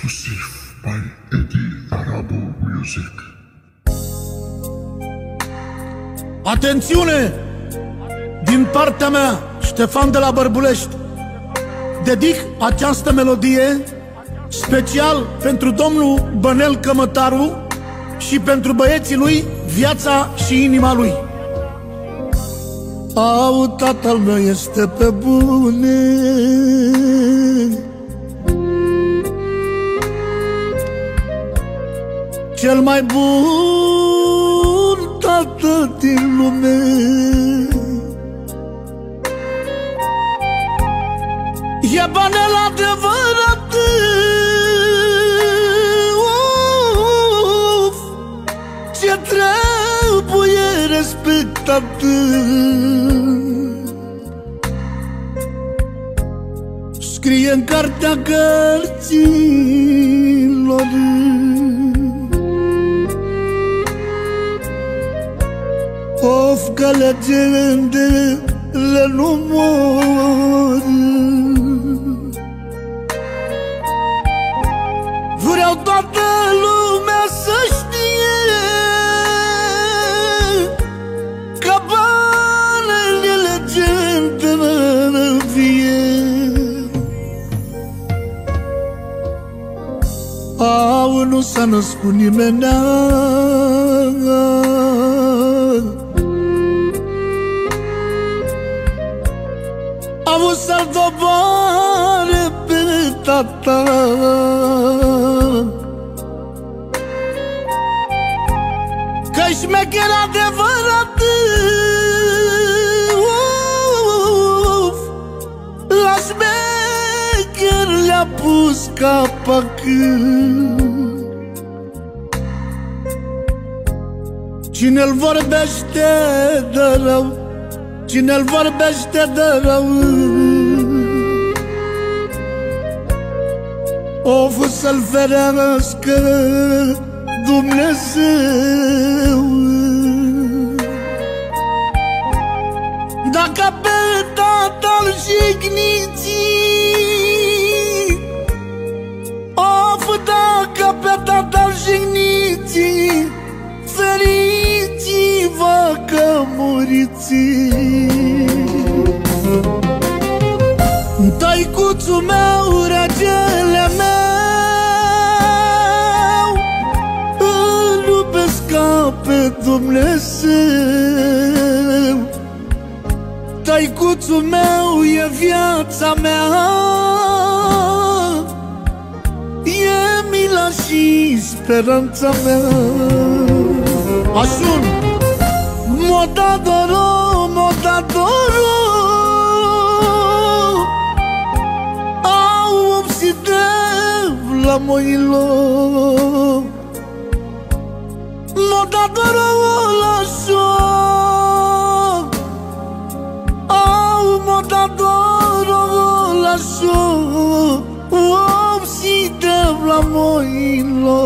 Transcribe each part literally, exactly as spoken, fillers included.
Exclusive by Eddie Arabo Music. Atențiune! Din partea mea, Ștefan de la Bărbulești, dedic această melodie special pentru domnul Bănel Cămătaru și pentru băieții lui, viața și inima lui. Au, tatăl meu este pe bune, cel mai bun tată din lume. E Bănel adevărat, uf, ce trebuie respectat. Scrie în cartea cărților, of, că legendele nu mor. Vreau toată lumea să știe că Bănel e legendă în vie. Au, nu s-a născut nimenea avut să-l doboare pe tata. Că-i șmecher adevărat, uf, la șmecher le-a pus capac. Cine-l vorbește de rău, cine-l vorbește de rău, o fost să-l ferească Dumnezeu. Dacă pe tatăl jigniți, of, dacă pe tatăl jigniți, feriți-vă că muriți. Tăicuțul meu, regele meu, îl iubesc ca pe Dumnezeu. Tăicuțul meu e viața mea, e mila și speranța mea. Asun, Modadoro, Modadoro, au obsidev la moilo. Modadoro la so, au Modadoro la so, obsidev la moilo.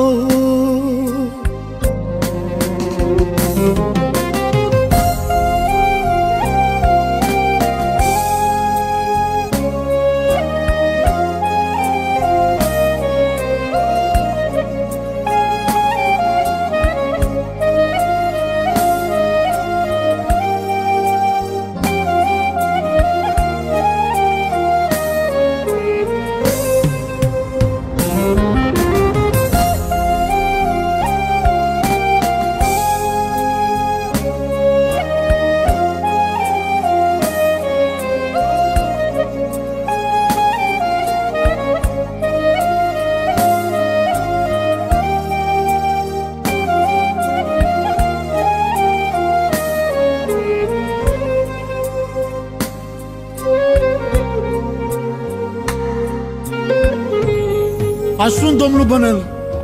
Asun, domnul Bănel.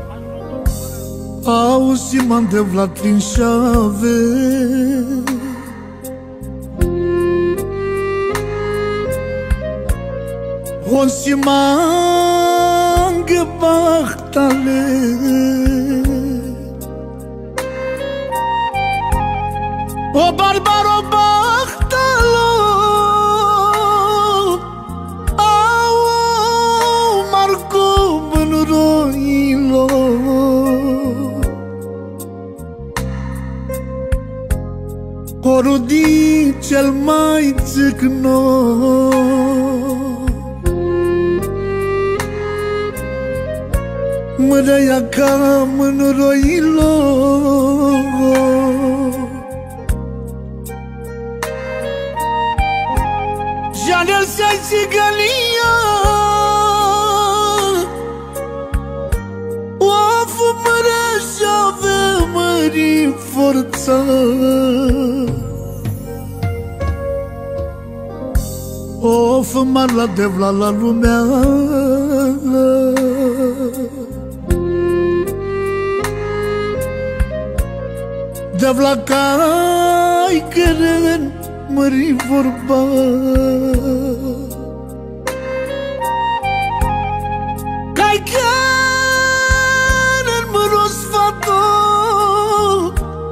Auzi, m-am de Vlad prin șave, onsi mange bahtale, o barbaro bahtalo, au Marco Bănuroi, cel mai țâcnos. Măreia ca mânăroilor, Janel să-i țigălia, o fumără și-avea mări forța. O fumar la devla la lumea, devla ca-i căren mări vorba. Ca-i căren măros fatul,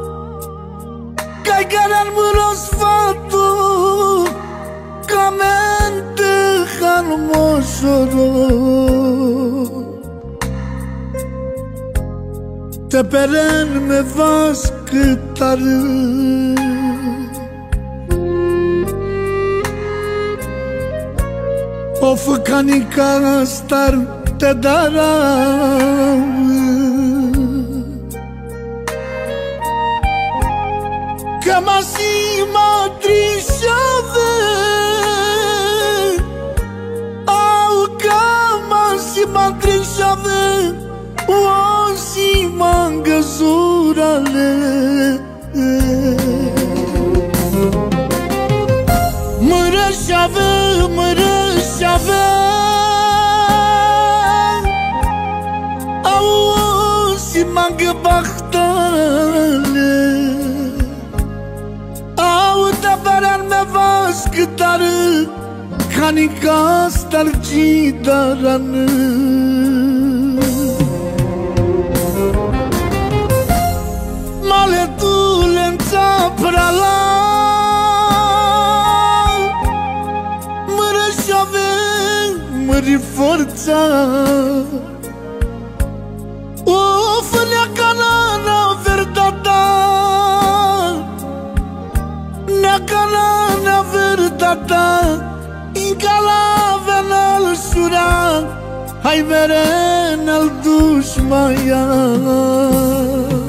Ca-i căren măros fatul, Ca mente halmoșoro. Te peren me vas câtară, o făcanica star te dară. Că masi matrișave, au că masi matrișave, o si mangăzurale. Mărășave, mărășave, au si mangă bahtale, au tabaran me vas câtară, canica stargidarană. Maletulența prala, mărășave mări forța. O fălea canana verdata, nea canana verdata, incala venal sura, hai veren al dușmaia.